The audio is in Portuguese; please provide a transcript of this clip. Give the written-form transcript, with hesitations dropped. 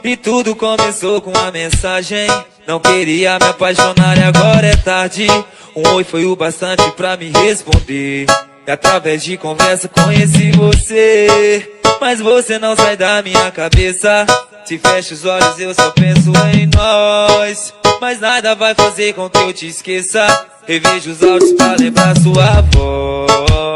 E tudo começou com uma mensagem. Não queria me apaixonar e agora é tarde. Um oi foi o bastante pra me responder. E através de conversa conheci você. Mas você não sai da minha cabeça. Se fecho os olhos eu só penso em nós. Mas nada vai fazer com que eu te esqueça. Revejo os áudios pra lembrar sua voz.